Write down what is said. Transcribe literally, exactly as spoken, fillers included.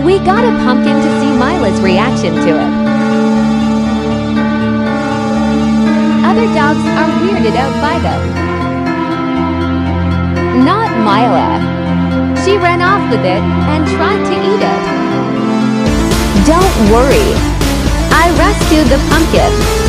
We got a pumpkin to see Mila's reaction to it. Other dogs are weirded out by them. Not Mila. She ran off with it and tried to eat it. Don't worry. I rescued the pumpkin.